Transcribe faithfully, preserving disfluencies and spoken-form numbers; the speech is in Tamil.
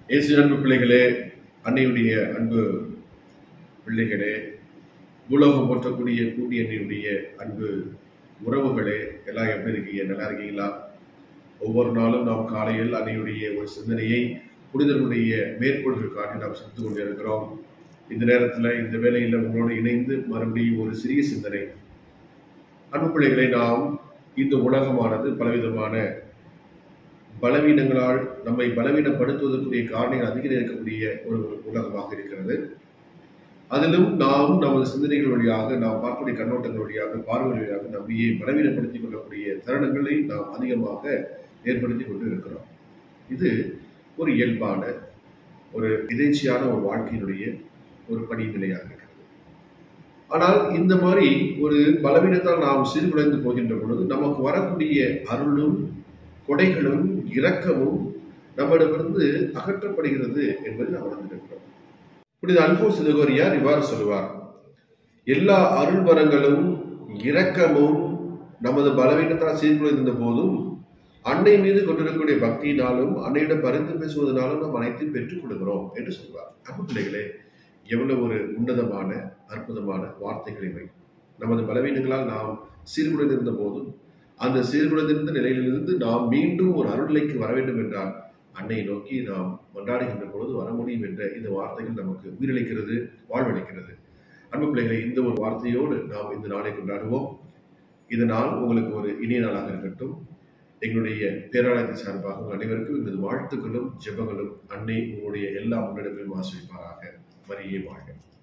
இயேசு அன்பு பிள்ளைகளே, அன்னையுடைய அன்பு பிள்ளைகளே, உலகம் போற்றக்கூடிய பூண்டி அன்னையுடைய அன்பு உறவுகளே, எல்லாம் எப்படி இருக்கீங்க? நல்லா இருக்கீங்களா? ஒவ்வொரு நாளும் நாம் காலையில் அன்னையுடைய ஒரு சிந்தனையை புனிதர்களுடைய மேற்கோள்கள் காட்டி நாம் சென்று கொண்டு இருக்கிறோம். இந்த நேரத்தில் இந்த வேளையில் உங்களோடு இணைந்து மறுபடியும் ஒரு சிறிய சிந்தனை. அன்பு பிள்ளைகளை, நாம் இந்த உலகமானது பலவிதமான பலவீனங்களால் நம்மை பலவீனப்படுத்துவதற்குரிய காரணங்கள் அதிகம் இருக்கக்கூடிய ஒரு உலகமாக இருக்கிறது. அதிலும் நாம் நமது சிந்தனைகள் வழியாக, நாம் பார்க்கக்கூடிய கண்ணோட்டங்கள் வழியாக, பார்வை வழியாக நம்மையே பலவீனப்படுத்திக் கொள்ளக்கூடிய தருணங்களை நாம் அதிகமாக ஏற்படுத்தி கொண்டு இருக்கிறோம். இது ஒரு இயல்பான, ஒரு எதேச்சியான ஒரு வாழ்க்கையினுடைய ஒரு படிநிலையாக இருக்கிறது. ஆனால் இந்த மாதிரி ஒரு பலவீனத்தால் நாம் சீர்குலைந்து போகின்ற பொழுது நமக்கு வரக்கூடிய அருளும் கொடைகளும் இரக்கமும் நம்மிடமிருந்து அகற்றப்படுகிறது என்பதை நாம் உணர்ந்திருக்கிறோம். புனித அல்போன்ஸ் கிரகோரியார் இவ்வாறு சொல்லுவார்: எல்லா அருள் வரங்களும் இரக்கமும் நமது பலவீனத்தால் சீர்குலைந்த போதும் அன்னை மீது கொண்டிருக்கக்கூடிய பக்தியினாலும் அன்னையிடம் பரிந்து பேசுவதனாலும் நாம் அனைத்தையும் பெற்றுக் கொடுக்கிறோம் என்று சொல்வார். அன்பு பிள்ளைகளே, எவ்வளவு ஒரு உன்னதமான அற்புதமான வார்த்தைகள் இவை! நமது பலவீனங்களால் நாம் சீர்குலைந்திருந்த போதும் அந்த சீர்குலைந்திருந்த நிலையிலிருந்து நாம் மீண்டும் ஒரு அருள்நிலைக்கு வர வேண்டும் என்றால் அன்னையை நோக்கி நாம் கொண்டாடுகின்ற பொழுது வர முடியும் என்ற இந்த வார்த்தைகள் நமக்கு உயிரிழக்கிறது, வாழ்வளிக்கிறது. அன்பு பிள்ளைகளை, இந்த ஒரு வார்த்தையோடு நாம் இந்த நாளை கொண்டாடுவோம். இந்த நாள் உங்களுக்கு ஒரு இனிய நாளாக இருக்கட்டும். எங்களுடைய பேராலயத்தின் சார்பாக உங்கள் அனைவருக்கும் இந்த வாழ்த்துக்களும் ஜெபங்களும். அன்னை உங்களுடைய எல்லா முன்னெடுப்பிலும் ஆசிரிப்பாராக. மரியே வாழ்க.